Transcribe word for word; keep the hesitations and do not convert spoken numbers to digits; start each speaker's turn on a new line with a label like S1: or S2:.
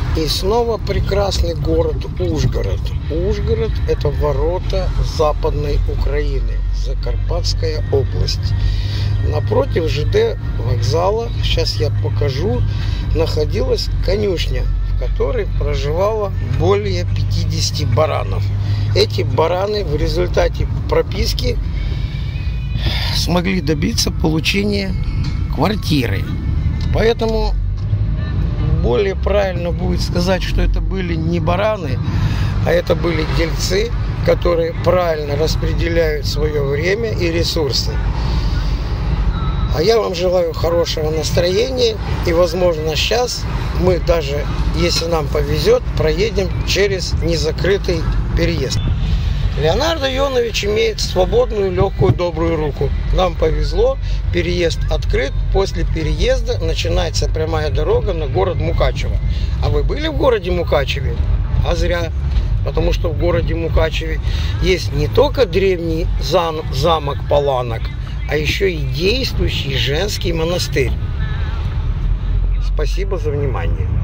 S1: И снова прекрасный город Ужгород. Ужгород – это ворота Западной Украины, Закарпатская область. Напротив ЖД вокзала, сейчас я покажу, находилась конюшня, в которой проживало более пятидесяти баранов. Эти бараны в результате прописки смогли добиться получения квартиры. Поэтому более правильно будет сказать, что это были не бараны, а это были дельцы, которые правильно распределяют свое время и ресурсы. А я вам желаю хорошего настроения, и, возможно, сейчас мы даже, если нам повезет, проедем через незакрытый переезд. Леонардо Йонович имеет свободную, легкую, добрую руку. Нам повезло, переезд открыт. После переезда начинается прямая дорога на город Мукачево. А вы были в городе Мукачеве? А зря. Потому что в городе Мукачеве есть не только древний зам, замок Паланок, а еще и действующий женский монастырь. Спасибо за внимание.